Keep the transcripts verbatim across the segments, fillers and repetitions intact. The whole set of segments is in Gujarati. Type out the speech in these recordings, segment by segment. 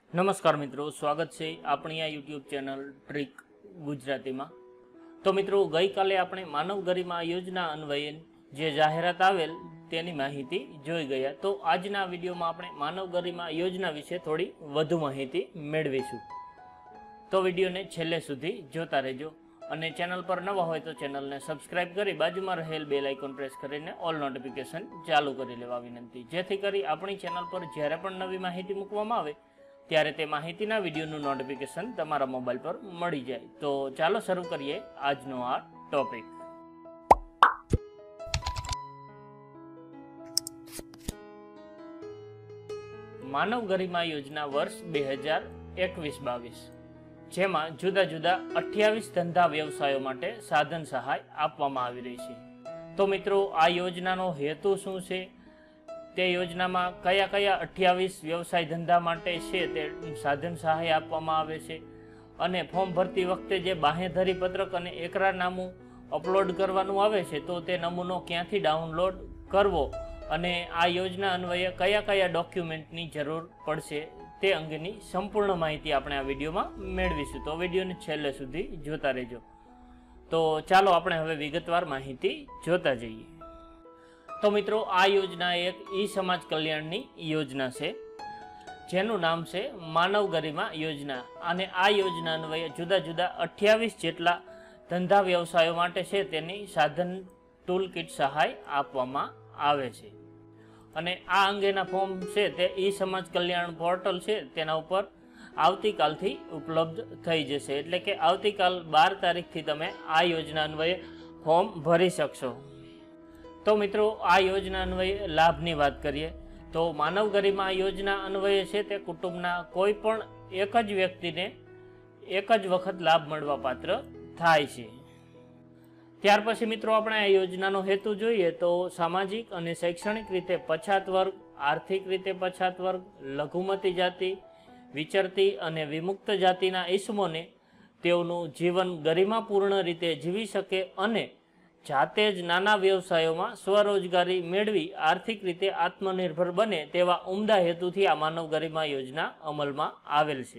નમસ્કાર મિત્રો, સ્વાગત છે આપણી આ યુટ્યુબ ચેનલ ટ્રીક ગુજરાતીમાં। તો મિત્રો, ગઈકાલે આપણે માનવ ગરિમા યોજના અન્વયે જે જાહેરાત આવેલ તેની માહિતી જોઈ ગયા। તો આજના વિડીયોમાં આપણે માનવ ગરિમા યોજના વિશે થોડી વધુ માહિતી મેળવીશું। તો વિડીયોને છેલ્લે સુધી જોતા રહેજો અને ચેનલ પર નવા હોય તો ચેનલને સબસ્ક્રાઇબ કરી બાજુમાં રહેલ બેલ આઇકોન પ્રેસ કરીને ઓલ નોટિફિકેશન ચાલુ કરી લેવા વિનંતી, જેથી કરી આપણી ચેનલ પર જ્યારે પણ નવી માહિતી મૂકવામાં આવે ત્યારે તે માહિતીના વિડીયોનું નોટિફિકેશન તમારા મોબાઈલ પર મળી જાય। તો ચાલો શરૂ કરીએ આજનો આ ટોપિક। માનવ ગરિમા યોજના વર્ષ બે હજાર એકવીસ બાવીસ, જેમાં જુદા જુદા અઠ્યાવીસ ધંધા વ્યવસાયો માટે સાધન સહાય આપવામાં આવી રહી છે। તો મિત્રો, આ યોજનાનો હેતુ શું છે, તે યોજનામાં કયા કયા અઠ્યાવીસ વ્યવસાય ધંધા માટે છે તે સાધન સહાય આપવામાં આવે છે, અને ફોર્મ ભરતી વખતે જે બાંહેધરી પત્રક અને એકરારનામું અપલોડ કરવાનું આવે છે તો તે નમૂનો ક્યાંથી ડાઉનલોડ કરવો અને આ યોજના અન્વયે કયા કયા ડોક્યુમેન્ટની જરૂર પડશે તે અંગેની સંપૂર્ણ માહિતી આપણે આ વિડીયોમાં મેળવીશું। તો વિડીયોને છેલ્લે સુધી જોતા રહેજો। તો ચાલો આપણે હવે વિગતવાર માહિતી જોતા જઈએ। તો મિત્રો, આ યોજના એક ઈ સમાજ કલ્યાણની યોજના છે, જેનું નામ છે માનવ ગરિમા યોજના। અને આ યોજના અન્વયે જુદા જુદા અઠ્યાવીસ જેટલા ધંધા વ્યવસાયો માટે છે તેની સાધન ટૂલ કિટ સહાય આપવામાં આવે છે। અને આ અંગેના ફોર્મ છે તે ઈ સમાજ કલ્યાણ પોર્ટલ છે તેના ઉપર આવતીકાલથી ઉપલબ્ધ થઈ જશે, એટલે કે આવતીકાલ બાર તારીખથી તમે આ યોજના અન્વયે ફોર્મ ભરી શકશો। તો મિત્રો, આ યોજના અન્વયે લાભની વાત કરીએ તો માનવ ગરિમા યોજના અન્વયે છે તે કુટુંબના કોઈ પણ એક જ વ્યક્તિને એક જ વખત લાભ મળવા પાત્ર થાય છે। ત્યાર પછી મિત્રો, આપણે આ યોજનાનો હેતુ જોઈએ તો સામાજિક અને શૈક્ષણિક રીતે પછાત વર્ગ, આર્થિક રીતે પછાત વર્ગ, લઘુમતી જાતિ, વિચરતી અને વિમુક્ત જાતિના ઈસમોને તેઓનું જીવન ગરિમાપૂર્ણ રીતે જીવી શકે અને જાતે જ નાના વ્યવસાયોમાં સ્વરોજગારી મેળવી આર્થિક રીતે આત્મનિર્ભર બને તેવા ઉમદા હેતુથી આ માનવ ગરિમા યોજના અમલમાં આવેલ છે।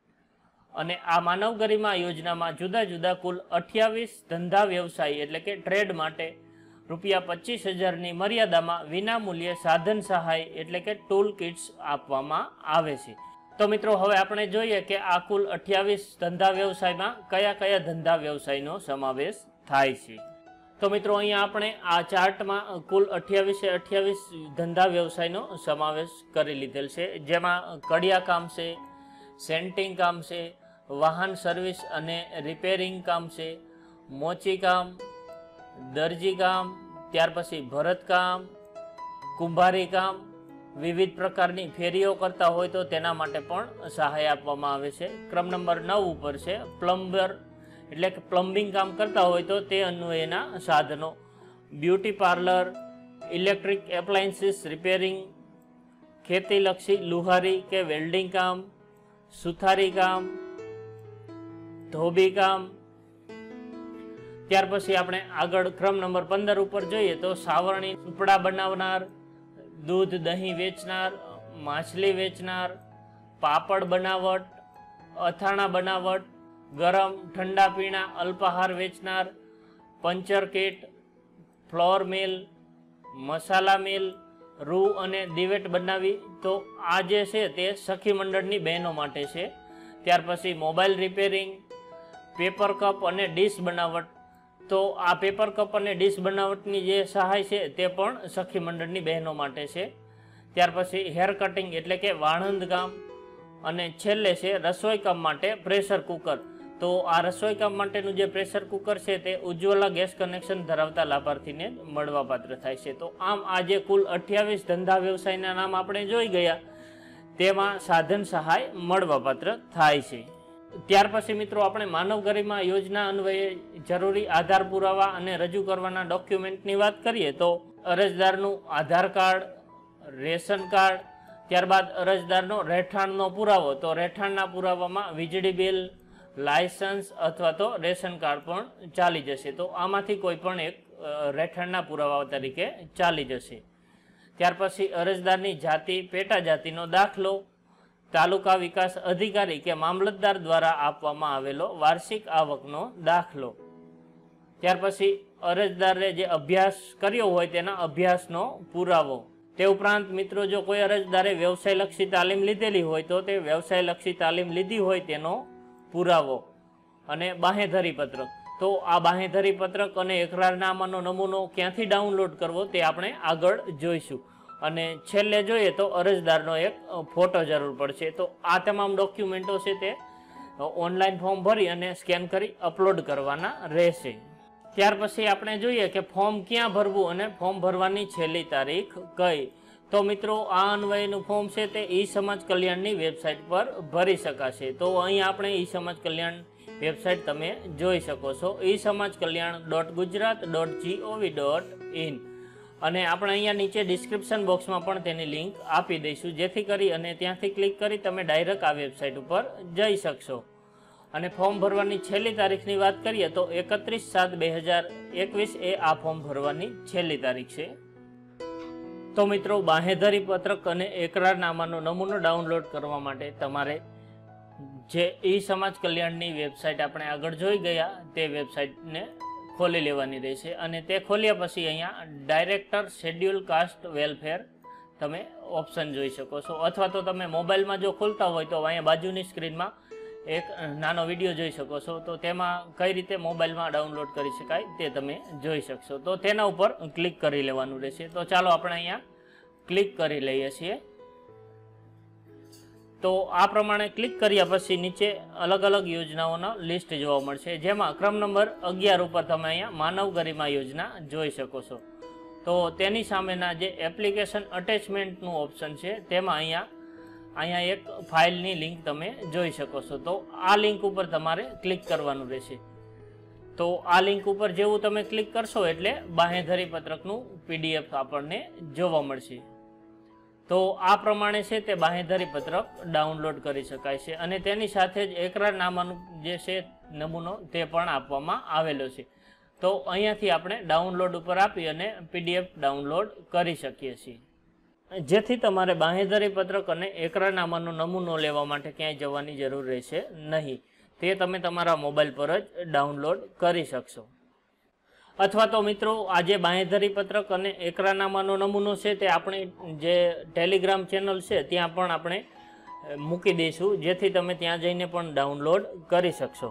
અને આ માનવ ગરિમા યોજનામાં જુદા જુદા કુલ અઠ્યાવીસ ધંધા વ્યવસાય એટલે કે ટ્રેડ માટે રૂપિયા પચીસ હજારની મર્યાદામાં વિનામૂલ્યે સાધન સહાય એટલે કે ટૂલ કિટ્સ આપવામાં આવે છે। તો મિત્રો, હવે આપણે જોઈએ કે આ કુલ અઠ્યાવીસ ધંધા વ્યવસાયમાં કયા કયા ધંધા વ્યવસાયનો સમાવેશ થાય છે। તો મિત્રો, અહીંયા આપણે આ ચાર્ટમાં કુલ અઠ્યાવીસે અઠ્યાવીસ ધંધા વ્યવસાયનો સમાવેશ કરી લીધેલ છે, જેમાં કડિયા કામ છે, સેન્ટિંગ કામ છે, વાહન સર્વિસ અને રિપેરિંગ કામ છે, મોચી કામ, દરજી કામ, ત્યાર પછી ભરતકામ, કુંભારી કામ, વિવિધ પ્રકારની ફેરીઓ કરતા હોય તો તેના માટે પણ સહાય આપવામાં આવે છે। ક્રમ નંબર નવ ઉપર છે પ્લમ્બર એટલે કે પ્લમ્બિંગ કામ કરતા હોય તો તે અન્વયના સાધનો, beauty parlour, electric appliances repairing, ખેતીલક્ષી લુહારી કે વેલ્ડિંગ કામ, સુથારી કામ, ધોબી કામ। ત્યાર પછી આપણે આગળ ક્રમ નંબર પંદર ઉપર જોઈએ તો સાવરણી સુપડા બનાવનાર, દૂધ દહીં વેચનાર, માછલી વેચનાર, પાપડ બનાવટ, અથાણા બનાવટ, ગરમ ઠંડા પીણા અલ્પાહાર વેચનાર, puncture kit, flour mill, masala mill, રૂ અને દિવેટ બનાવી તો આ જે છે તે સખી મંડળની બહેનો માટે છે। ત્યાર પછી મોબાઈલ રિપેરિંગ, પેપર કપ અને ડીશ બનાવટ, તો આ પેપર કપ અને ડીશ બનાવટની જે સહાય છે તે પણ સખી મંડળની બહેનો માટે છે। ત્યાર પછી હેર કટિંગ એટલે કે વાળંદ કામ, અને છેલ્લે છે રસોઈ કામ માટે પ્રેશર કુકર, તો આ રસોઈ કામ માટેનું જે પ્રેશર કુકર છે તે ઉજ્જવલા ગેસ કનેક્શન ધરાવતા લાભાર્થીને મળવાપાત્ર થાય છે। તો આમ આ જે કુલ અઠ્યાવીસ ધંધા વ્યવસાયના નામ આપણે જોઈ ગયા તેમાં સાધન સહાય મળવાપાત્ર થાય છે। ત્યાર પછી મિત્રો, આપણે માનવ ગરિમા યોજના અન્વયે જરૂરી આધાર પુરાવા અને રજૂ કરવાના ડોક્યુમેન્ટની વાત કરીએ તો અરજદારનું આધાર કાર્ડ, રેશન કાર્ડ, ત્યારબાદ અરજદારનો રહેઠાણનો પુરાવો, તો રહેઠાણના પુરાવામાં વીજળી બિલ, લાયસન્સ અથવા તો રેશન કાર્ડ પણ ચાલી જશે। તો આમાંથી કોઈ પણ એક રહેઠાણના પુરાવા તરીકે ચાલી જશે। ત્યાર પછી અરજદારની જાતિ, પેટા જાતિનો દાખલો, તાલુકા વિકાસ અધિકારી કે મામલતદાર દ્વારા આપવામાં આવેલો વાર્ષિક આવકનો દાખલો. ત્યાર પછી અરજદારે જે અભ્યાસ કર્યો હોય તેના અભ્યાસનો પુરાવો. તે ઉપરાંત મિત્રો જો કોઈ અરજદારે વ્યવસાયલક્ષી તાલીમ લીધેલી હોય તો તે વ્યવસાયલક્ષી તાલીમ લીધી હોય તેનો પુરાવો. અને બાંહેધરી પત્રક. તો આ બાંહેધરી પત્રક અને એકરારનામાનો નમૂનો ક્યાંથી ડાઉનલોડ કરવો તે આપણે આગળ જોઈશું. અને છેલ્લે જોઈએ તો અરજદારનો એક ફોટો જરૂર પડશે. તો આ તમામ ડોક્યુમેન્ટો છે તે ઓનલાઈન ફોર્મ ભરી અને સ્કેન કરી અપલોડ કરવાના રહેશે. ત્યાર પછી આપણે જોઈએ કે ફોર્મ ક્યાં ભરવું અને ફોર્મ ભરવાની છેલ્લી તારીખ કઈ. તો મિત્રો આ અન્વયનું ફોર્મ છે તે ઈ સમાજ કલ્યાણની વેબસાઇટ પર ભરી શકાશે. તો અહીં આપણે ઈ સમાજ કલ્યાણ વેબસાઇટ તમે જોઈ શકો છો, e Samaj Kalyan dot Gujarat dot GOV dot in. અને આપણે અહીંયા નીચે ડિસ્ક્રિપ્શન બોક્સમાં પણ તેની લિંક આપી દઈશું, જેથી કરી અને ત્યાંથી ક્લિક કરી તમે ડાયરેક્ટ આ વેબસાઇટ ઉપર જઈ શકશો. અને ફોર્મ ભરવાની છેલ્લી તારીખની વાત કરીએ તો એકત્રીસ સાત બે હજાર એકવીસ એ આ ફોર્મ ભરવાની છેલ્લી તારીખ છે. તો મિત્રો બાંહેધરી પત્રક અને એકરારનામાનો નમૂનો ડાઉનલોડ કરવા માટે તમારે જે ઈ સમાજ કલ્યાણની વેબસાઇટ આપણે આગળ જોઈ ગયા તે વેબસાઇટને ખોલી લેવાની રહેશે. અને તે ખોલ્યા પછી અહીંયા ડાયરેક્ટર શેડ્યુલ કાસ્ટ વેલફેર તમે ઓપ્શન જોઈ શકો છો. અથવા તો તમે મોબાઈલમાં જો ખોલતા હોય તો અહીંયા બાજુની સ્ક્રીનમાં એક નાનો વિડીયો જોઈ શકો છો. તો તેમાં કઈ રીતે મોબાઈલમાં ડાઉનલોડ કરી શકાય તે તમે જોઈ શકશો. તો તેના ઉપર ક્લિક કરી લેવાનું રહેશે. તો ચાલો આપણે અહીંયા ક્લિક કરી લઈએ છીએ. તો આ પ્રમાણે ક્લિક કર્યા પછી નીચે અલગ અલગ યોજનાઓના લિસ્ટ જોવા મળશે, જેમાં ક્રમ નંબર અગિયાર ઉપર તમે અહીંયા માનવ ગરિમા યોજના જોઈ શકો છો. તો તેની સામેના જે એપ્લિકેશન અટેચમેન્ટનું ઓપ્શન છે તેમાં અહીંયા અહીંયા એક ફાઇલની લિંક તમે જોઈ શકો છો. તો આ લિંક ઉપર તમારે ક્લિક કરવાનું રહેશે. તો આ લિંક ઉપર જેવું તમે ક્લિક કરશો એટલે બાંહેધરી પત્રકનું પીડીએફ આપણને જોવા મળશે. તો આ પ્રમાણે છે તે બાંહેધરી પત્રક ડાઉનલોડ કરી શકાય છે. અને તેની સાથે જ એકરારનામાનું જે છે નમૂનો તે પણ આપવામાં આવેલો છે. તો અહીંયાથી આપણે ડાઉનલોડ ઉપર આપી અને પીડીએફ ડાઉનલોડ કરી શકીએ છીએ. જેથી તમારે બાંહેધરી પત્રક અને એકરારનામાનો નમૂનો લેવા માટે ક્યાંય જવાની જરૂર રહેશે નહીં. તે તમે તમારા મોબાઈલ પર જ ડાઉનલોડ કરી શકશો. અથવા તો મિત્રો આજે બાંહેધરી પત્રક અને એકરારનામાનો નમૂનો છે તે આપણી જે ટેલિગ્રામ ચેનલ છે ત્યાં પણ આપણે મૂકી દઈશું, જેથી તમે ત્યાં જઈને પણ ડાઉનલોડ કરી શકશો.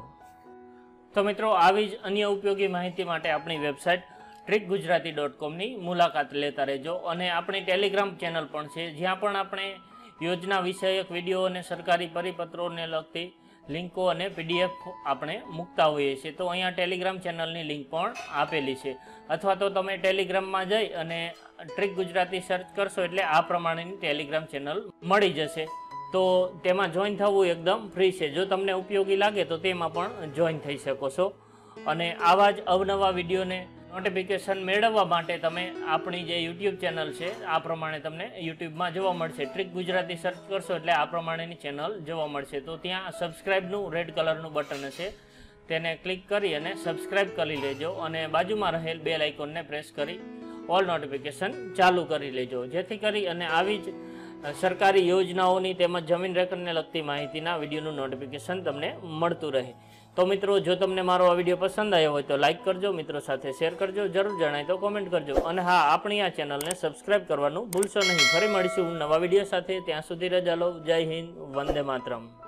તો મિત્રો આવી જ અન્ય ઉપયોગી માહિતી માટે આપણી વેબસાઇટ ટ્રીક ગુજરાતી ડોટ કોમની મુલાકાત લેતા રહેજો. અને આપણી ટેલિગ્રામ ચેનલ પણ છે, જ્યાં પણ આપણે યોજના વિષયક વિડીયો અને સરકારી પરિપત્રોને લગતી લિંકો અને પીડીએફ આપણે મૂકતા હોઈએ છીએ. તો અહીંયા ટેલિગ્રામ ચેનલની લિંક પણ આપેલી છે. અથવા તો તમે ટેલિગ્રામમાં જઈ અને ટ્રીક ગુજરાતી સર્ચ કરશો એટલે આ પ્રમાણેની ટેલિગ્રામ ચેનલ મળી જશે. તો તેમાં જોઈન થવું એકદમ ફ્રી છે. જો તમને ઉપયોગી લાગે તો તેમાં પણ જોઈન થઈ શકો છો. અને આવા જ અવનવા વિડીયોને નોટિફિકેશન મેળવવા માટે તમે આપણી જે યુટ્યુબ ચેનલ છે આ પ્રમાણે તમને યુટ્યુબમાં જોવા મળશે. ટ્રીક ગુજરાતી સર્ચ કરશો એટલે આ પ્રમાણેની ચેનલ જોવા મળશે. તો ત્યાં સબસ્ક્રાઈબનું રેડ કલરનું બટન હશે, તેને ક્લિક કરી અને સબસ્ક્રાઈબ કરી લેજો. અને બાજુમાં રહેલ બેલ આઇકોનને પ્રેસ કરી ઓલ નોટિફિકેશન ચાલુ કરી લેજો, જેથી કરી અને આવી જ સરકારી યોજનાઓની તેમજ જમીન રેકર્ડને લગતી માહિતીના વિડીયોનું નોટિફિકેશન તમને મળતું રહે. તો મિત્રો જો તમને મારો આ વિડીયો પસંદ આવ્યો હોય તો લાઇક કરજો, મિત્રો સાથે શેર કરજો, જરૂર જણાય તો કોમેન્ટ કરજો. અને હા, આપણી આ ચેનલને સબસ્ક્રાઈબ કરવાનું ભૂલશો નહીં. ફરી મળીશું નવા વિડીયો સાથે. ત્યાં સુધી રજા લો. જય હિન્દ, વંદે માતરમ.